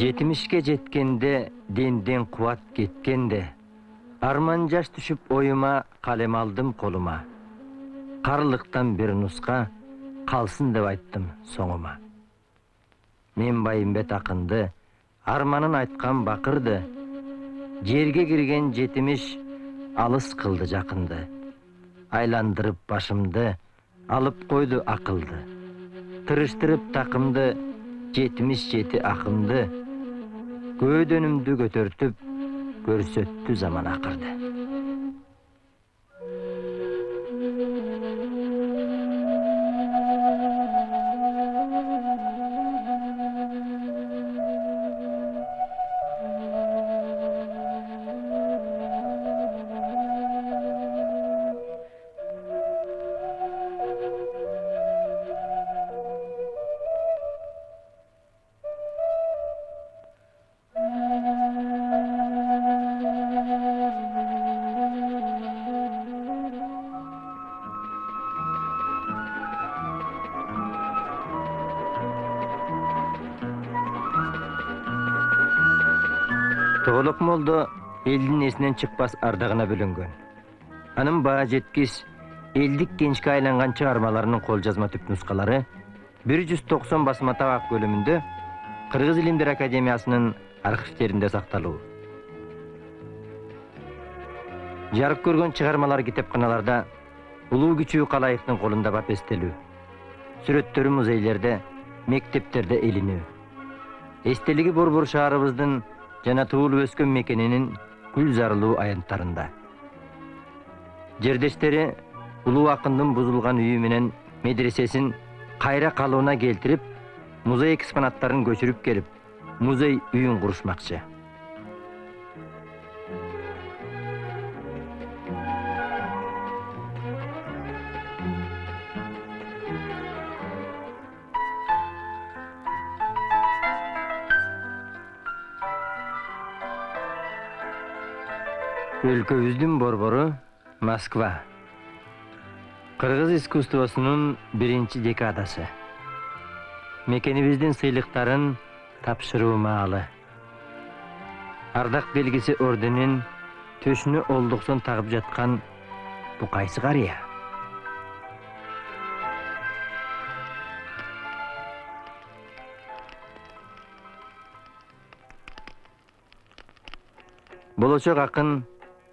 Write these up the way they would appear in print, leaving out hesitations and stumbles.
Жетимишке жеткенде, денден кубат кеткенде, арман жаш түшүп оюма, калем алдым колума. Карлыктан бир нуска, калсын деп айттым соңума. Мен Байымбет акынды, арманын айткан бакырды, жерге кирген жетимиш алыс кылды жакынды. Айландырып башымды, алып койду акылды. Тырыштырып такымды, жетимиш жети акымды. Көөдөнүмдү көтөртүп, көрсөттү заман акырды. Тоголок молдо элдин эсинен чыкпас ардагына бөлөнгөн. Анын баа жеткис элдик кенчке айланган чыгармаларынын кол жазма түп нускалары 190 басма табак бөлүмүндө Кыргыз Илимдер Академиясынын архивтеринде сакталуу. Жарык көргөн чыгармалар китепканаларда улуу күчүү калайыктын колунда бап эстелүү. Сүрөттөрү музейлерде, мектептерде элинүү. Эстелиги Борбор шаарыбыздын жана туулуп өскөн мекенинин гүл зарылуу аянттарында. Жердештери улуу акындын бузулган үйү менен медресесин кайра калыбына келтирип, музей экспонаттарын көчүрүп келип, музей үйүн курушмакчы. Өлкөбүздүн борбору Москва. Кыргыз искусствосунун биринчи декадасы. Мекенибиздин сыйлыктарын тапшыруу маалы. Ардак белгиси орденин төшүнө олдуксон тагып жаткан бу кайсы карыя? Болочок акын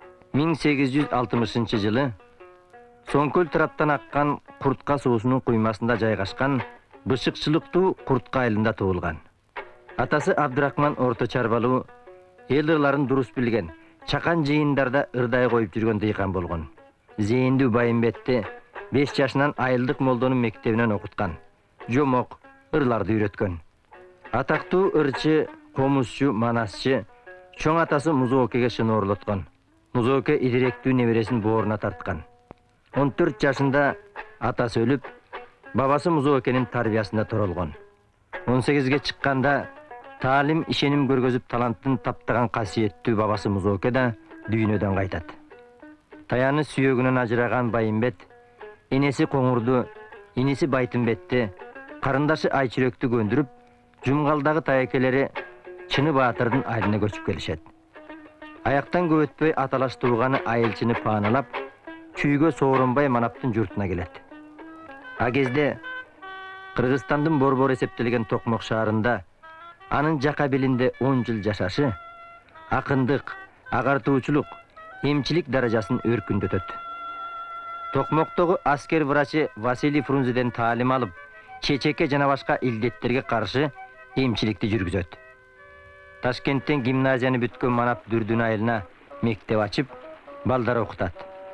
1860-жылы Соңкөл тараптан аккан Куртка суусунун куймасында жайгашкан Бышыкчылыктуу Куртка айылында туулган. Атасы Абдырахман орто чарбалуу, эл ырларын дурус билген, чакан жыйындарда ырдай коюп жүргөн дыйкан болгон. Зээндүү Байымбетти 5 жашынан айылдык молдонун мектебинен окуткан. Жомок ырларды үйрөткөн. Атактуу ырчы, комузчу, манасчы, чоң атасы Музоокеге шыны орлоткон. Музооке идиректүү небересин бооруна тарткан. 14 жашында атасы өлүп, бабасы Музоокенин тарбиясында торолгон. 18ге чыкканда таалим ишеним көргөзүп таланттын таптаган касиеттүү бабасы Музооке да дүйнөдөн кайтат. Таяны сүйөгүнөн ажыраган Байымбет, энеси Коңурду, иниси Байтымбетти, карындашы Айчүрөктү көндүрүп, Жумгалдагы таекелери Чыны Баатырдын айылына көчүп келишет. Аяктан көп өтпөй аталаш тууганы айылчыны пааналап, чүйгө Сооронбай Манаптын журтуна келет. А кезде Кыргызстандын борбор эсептелген Токмок шаарында анын жака билинде 10 жыл жашашы акындык, агартуучулук, эмчилик даражасын өркүндөтөт. Токмоктогу аскер врачы Василий Фрунзеден таалим алып, чечеке жана башка илдеттерге каршы эмчиликти жүргүзөт. Ташкенттен гимназияны бүткөн Манап Дүрдүн айылына мектеп ачып, балдар окутат.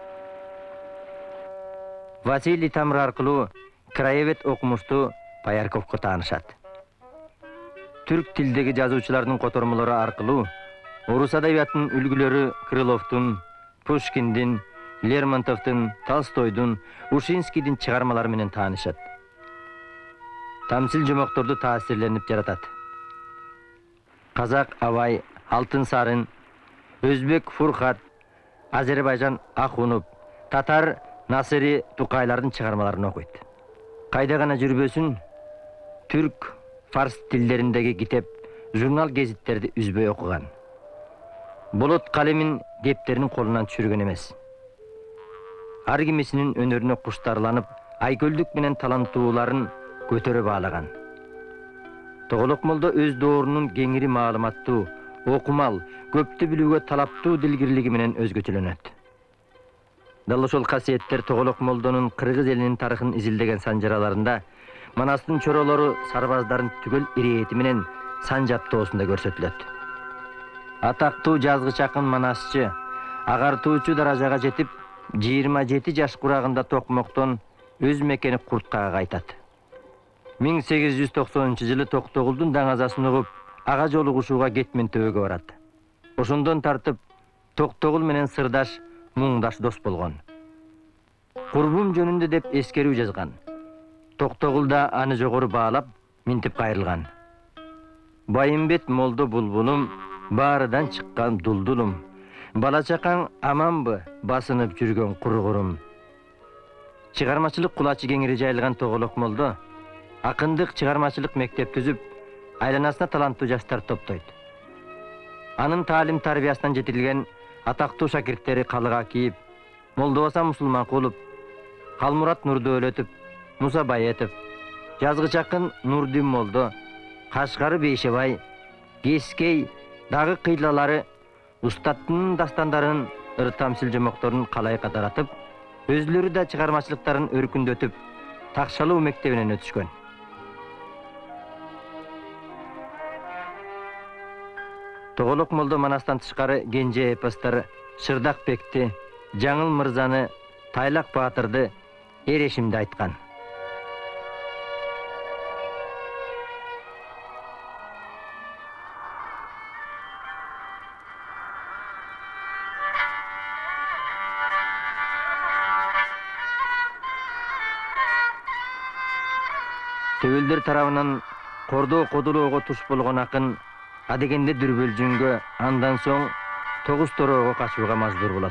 Василий Тамыр аркылуу краевед окумуштуу Паярковго таанышат. Түрк тилдеги жазуучулардын котормолору аркылуу орус адабиятынын үлгүлөрү Крыловдун, Пушкиндин, Лермонтовдун, Толстойдун, Ушинскийдин чыгармалары менен таанышат. Тамсил жомокторду таасирленип жаратат. Казак Абай, Алтын Сарын, Өзбек Фурхат, Азербайжан Ахунов, Татар Насыри Тукайлардын чыгармаларын окуйт. Кайда гана жүрбөсүн, түрк, фарс тилдериндеги китеп jurnal gazitlerdi üzböy okugan. Bolot kalemin depтерин колунан түшүргөн эмес. Ар кимисинин өнөрүнө куштарланып, айкөлдүк менен таланттууларын көтөрө баалаган. Тоголок молдо өз доорунун кеңири маалыматтуу, окумал, көптү билүүгө талаптуу дилгирлиги менен өзгөчөлөнөт. Дал ошол касиеттер Тоголок молдонун кыргыз элинин тарыхын изилдеген санжараларында Манастын чоролору сарбаздарын түгөл ирэети менен санжаптоосунда көрсөтүлөт. Атактуу жазгыч акын Манасчы агартуучу даражага жетип 27 жаш курагында Токмоктон өз мекени Курткага кайтат. 1890-жылы Токтогулдун даңазасын угуп, ага жолугушууга Кетмен төбөгө барат. Ошондон тартып Токтогул менен сырдаш, муңдаш дос болгон. Курбум жөнүндө деп эскерүү жазган. Токтогул да аны жогору баалап, минтип кайрылган. Байымбет молдо булбулум, баарыдан чыккан дулдулум. Бала чакаң аманбы, басынып жүргөн кургурум. Чыгармачылык кулачы кеңири жайылган Тоголок молдо акындык чыгармачылык мектеп түзүп, айланасына таланттуу жаштар топтойт. Анын таалим тарбиясынан жетилген атактуу шакирттери калыга кийип, Молдобаса Мусулманкулов, Калмурат Нурдөөлөтов, Муса Байетов, жазгыч акын Нурдин молдо, Кашкары Бейшебай, Кескей дагы кыйлалары устаттын дастандарын, ыр-тамсил жомокторун калайка таратып, өзлөрү да чыгармачылыктарын өркүндөтүп, Такшалуу мектебинен өтүшкөн. Тоголок молдо Манастан тышкары Кенже эпостор, Шырдакбекти, Жаңыл Мырзаны, Тайлак Баатырды эрешимде айткан. Төбөлдөр тарабынан кордоо кодулоого туш болгон акын адегенде дүрбөлжүнгө, андан соң Тогуз Тороого качууга мажбур болот.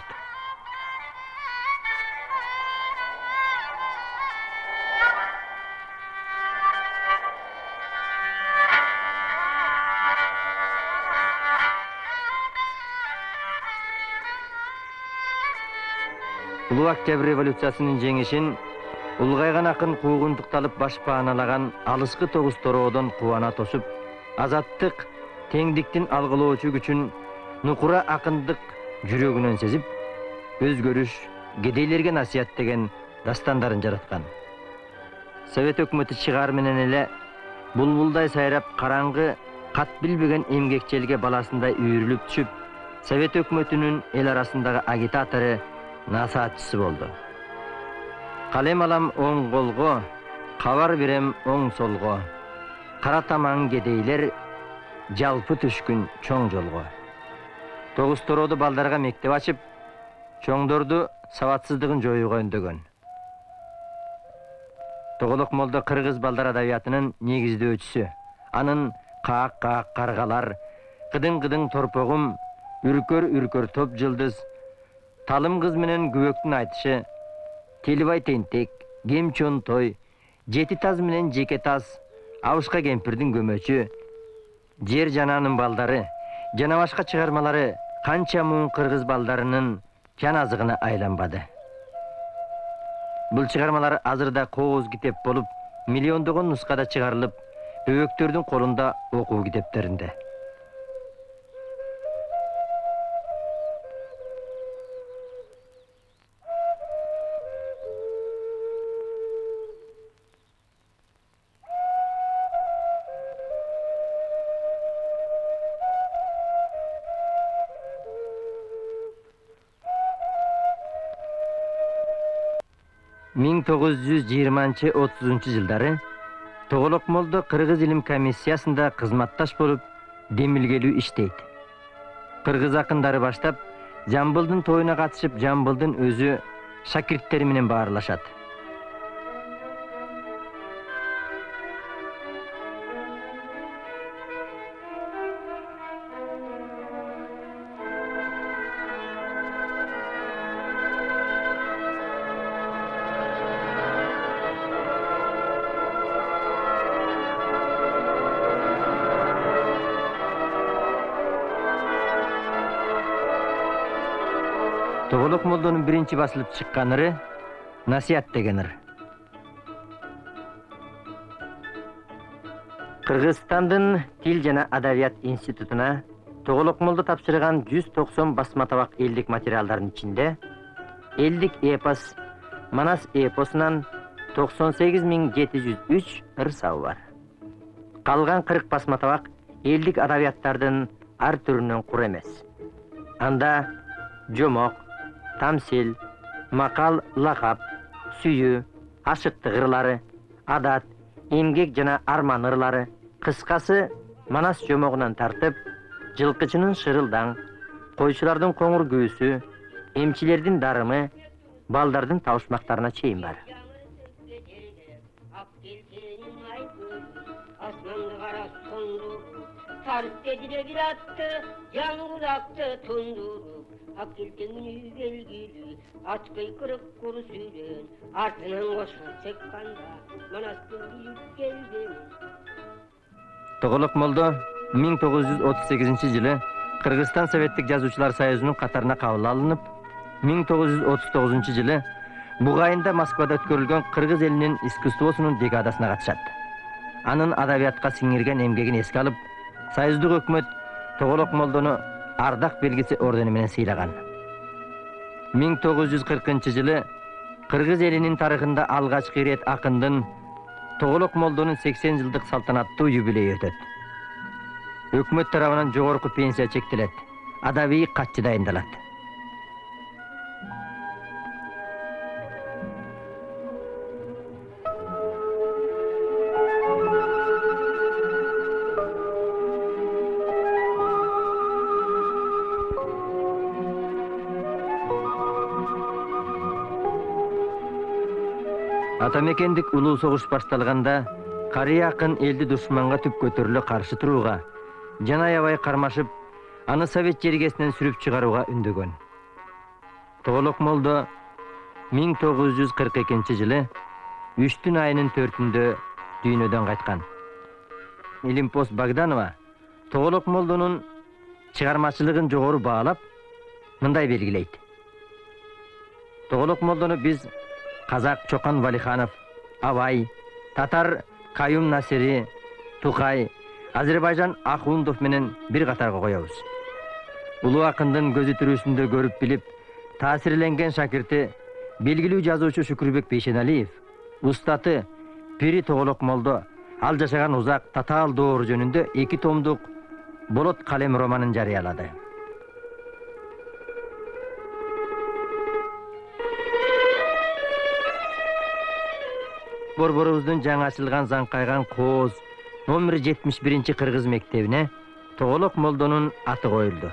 Улуу Октябрь революциясынын жеңишин улгайган акын куугунтукталып баш пааналаган алыскы Тогуз Тороодон кубана тосуп, азаттык, теңдиктин алгылоочу күчүн нукура акындык жүрөгүнөн сезип, өзгөрүш, кедейлерге насият деген дастандарын жараткан. Совет өкмөтү чыгаар менен эле булбулдай сайрап караңгы, кат билбеген эмгекчелге баласындай үйрүлүп түшүп, Совет өкмөтүнүн эл арасындагы агитатору, насаатчысы болду. Калем алам оң колго, кабар берем оң солго. Кара тамаң кедейлер жалпы түшкүн чоң жолго. Тогуз Торооду балдарга мектеп ачып, чоңдорду сабатсыздыгын жоюуга үндөгөн. Тоголок молдо кыргыз балдар адабиятынын негиздөөчүсү. Анын Каак-каак каргалар, Кыдың-кыдың торпогум, Үркөр-үркөр топ жылдыз, Талым кыз менен күбөктүн айтышы, Телибай тентек, Кемчон той, Жети таз менен жеке таз, Абышка кемпирдин көмөчү, Жер жананын балдары, жана башка чыгармалары канча муң кыргыз балдарынын жан азыгына айланбады. Бул чыгармалар азырда кооз китеп болуп, миллиондогон нускада чыгарылып, бөбөктөрдүн колунда окуу китептеринде. Миң 1920-30 жылдары Тоголок молдо Кыргыз илим комиссиясында кызматташ болуп, демилгелүү иштейт. Кыргыз акындары баштап, Жамбылдын тоюна катышып, Жамбылдын өзү шакирттери менен баарлашат. Toголок молдонун биринчи басылып чыккан ыры Насият деген ыр. Кыргызстандын Тил жана Адабият институтуна Тоголок молдо тапшырган 190 басма табак элдик материалдардын ичинде элдик эпос Манас эпосунан 98703 ырсабы бар. Калган 40 басма табак элдик адабияттардын ар түрүнөн кур эмес. Анда жомок, тамсил, макал, лакап, сүйүү, ашыктык ырлары, адат, эмгек жана арман ырлары, кыскасы Манас жомогунан тартып, жылкычынын шырылдаң, койчулардын коңур күүсү, эмчилердин дарымы, балдардын табышмактарына чейин бар. Тоголок молдо 1938-жылы Кыргызстан Советтик Жазуучулар Союзунун катарына кабыл алынып, 1939-жылы бугайында Москвада өткөрүлгөн кыргыз элинин искусствосунун бригадасына катышат. Анын адабиятка сиңирген эмгегин эске алып, союздук өкмөт Тоголок молдону ардак белгиси ордени менен сыйлаган. 1940-жылы кыргыз элинин тарыхында алгачкы ирет акындын Тоголок молдонун 80 жылдык салтанаттуу юбилейи өтөт. Өкмөт тарабынан жогорку пенсия чектелет, адабий катчы дайындалат. Атамекендик улуу согуш башталганда, карый акын элди душманга түп көтөрүлө каршы турууга, жана аябай кармашып, аны совет жергесинен сүрүп чыгарууга үндөгөн. Тоголок молдо 1942-жылы 3 айынын 4-үндө дүйнөдөн кайткан. Илимпос Богданова Тоголок молдонун чыгармачылыгын жогору баалап, мындай белгилейт. Тоголок молдону биз Казак Чокан Валиханов, Абай, татар Каюм Насири, Тукай, Азербайжан Ахундов менен бир катарга коебуз. Улуу акындын көзү түрүсүндө көрүп билип, таасирленген шакирти белгилүү жазуучу Шүкүрбек Бейшеналиев, устаты Пири Тоголок молдо ал жашаган узак татаал доор жөнүндө 2 томдук Болот калем романын жарыялады. Борборубуздун жаңы ачылган Заңкайган Кооз номер 71 кыргыз мектебине Тоголок молдонун аты коюлду.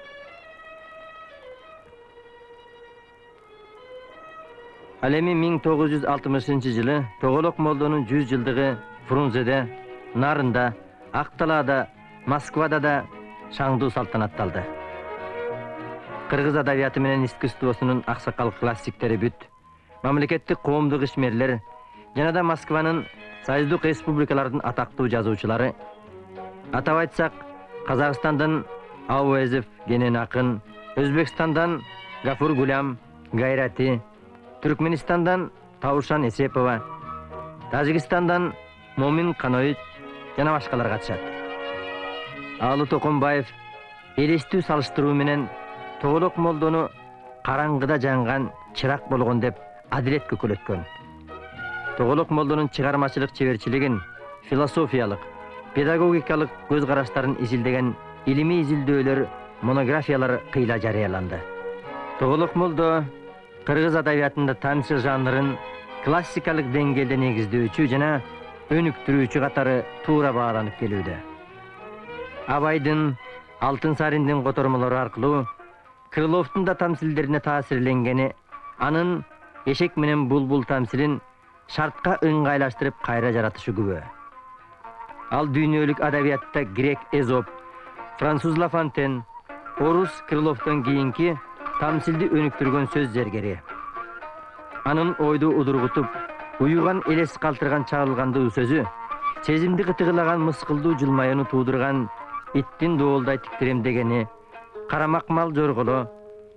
Ал эми 1960-жылы Тоголок молдонун 100 жылдыгы Фрунзеде, Нарында, Акталаада, Москвада да шаңдуу салтанатталды. Кыргыз адабияты менен искусствосунун аксакал классиктери бүт, мамлекеттик коомдук ишмерлер жана да Москванын союздук республикалардын атактуу жазуучулары, атап айтсак, Казакстандын Ауэзов Генен акын, Өзбекстандан Гафур Гулям, Гайрати, Түркменистандан Таушан Эсепова, Тажикстандан Момин Каноит жана башкалар катышат. Алы Токонбаев элестүү салыштыруу менен Тоголок молдону караңгыда жанган чырак болгон деп адилет көкөлөткөн. Тоголок молдонун чыгармачылык чеберчилигин, философиялык, педагогикалык көз караштарын изилдеген илимий изилдөөлөр, монографиялар кыйла жарыяланды. Тоголок молдо кыргыз адабиятында тамчы жанрын классикалык деңгээлде негиздөөчү жана өнүктүрүүчү катары туура бааланып келүүдө. Абайдын, Алтын Сариндин котормолору аркылуу Крыловдун да тамсилдерине таасирленгени, анын Эшек менен Булбул тамсилин шартка ыңгайлаштырып кайра жаратышы күбө. Ал дүйнөлүк адабиятта грек Эзоп, француз Ла Фонтен, орус Крыловдон кийинки тамсилди өнүктүргөн сөз зергери. Анын ойду удургутуп, уюган элес калтырган чагылгандуу сөзү, сезимди кытыгылаган мыскылдуу жылмаюуну туудурган иттин доолдай тиктиремдегени, карамак мал жорголо,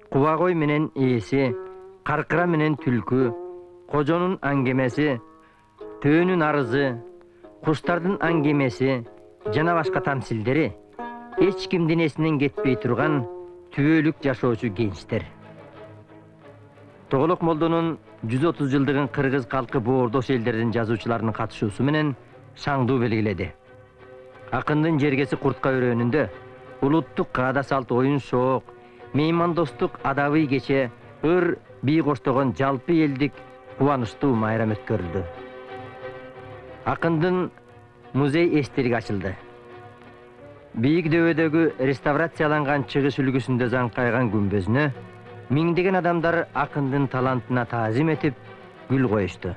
Кубагой менен ээси, каркыра менен түлкү, кожонун аңгемеси, төөнүн арызы, куштардын аңгемеси жана башка тамсилдери эч кимдин эсинен кетпей турган түбөлүк жашоочу генчтер. Тоголок Молдонун 130 жылдыгын кыргыз калкы боордош элдердин жазуучуларынын катышуусу менен шаңдуу белгиледи. Акындын жергеси куртка өрөөнүндө улуттук каада салт оюн шоок, меймандостук адабый кече, ыр бий коштогон жалпы элдик кубанычтуу майрам өткөрүлдү. Акындын музей эстелиги ачылды. Бийик дөбөдөгү реставрацияланган чыгыш үлгүсүндө заңкайган күмбөзүнө миңдеген адамдар акындын талантына таазим этип гүл коюшту.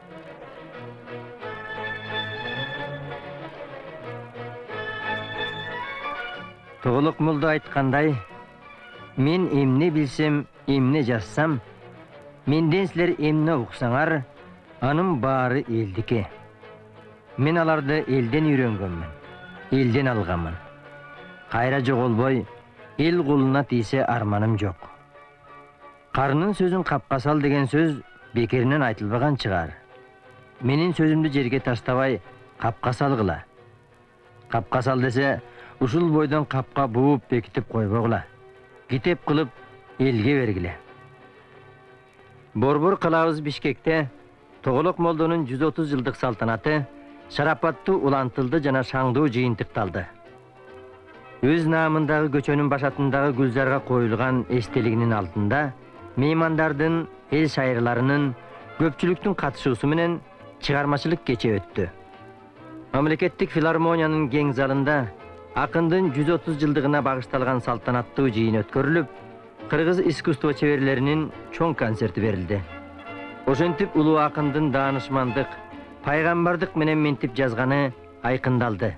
Тоголок Молдо айткандай, мен эмне билсем, эмне жазсам, менден силер эмне уксаңар, анын баары элдики. Мен аларды элден үйрөнгөнмүн, элден алганмын. Кайра жоголбой, эл кулуна тийсе арманым жок. Карынын сөзүн капка сал деген сөз бекеринен айтылбаган чыгар. Менин сөзүмдү жерге таштабай, капка салгыла. Капка сал десе, ушул бойдон капка бууп бекитип койбогула. Китеп кылып элге бергиле. Борбор кылабыз Бишкекте Тоголок Молдонун 130 жылдык салтанаты шарапаттуу улантылды жана шаңдуу жыйынтыкталды. Өз наамындагы көчөнүн башатындагы гүлзарга коюлган эстелигинин алдында меймандардын, эл шайырларынын, көпчүлүктүн катышуусу менен чыгармачылык кече өттү. Мамлекеттик филармониянын кең залында акындын 130 жылдыгына багышталган салтанаттуу жыйын өткөрүлүп, кыргыз искусство чеберлеринин чоң концерти берилди. Ошентип улуу акындын даанышмандык, пайгамбардык менен ментип жазганы айкындалды.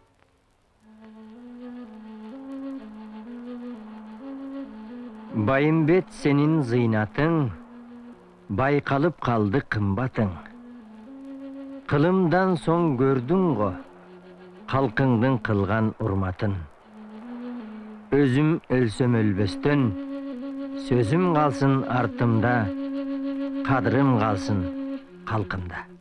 Байымбет сенин зыйнатың, байкалып калды кымбатың. Кылымдан соң көрдүң го, калкыңдын кылган урматын. Өзүм өлсөм өлбөстөн, сөзүм калсын артымда, кадырым калсын калкымда.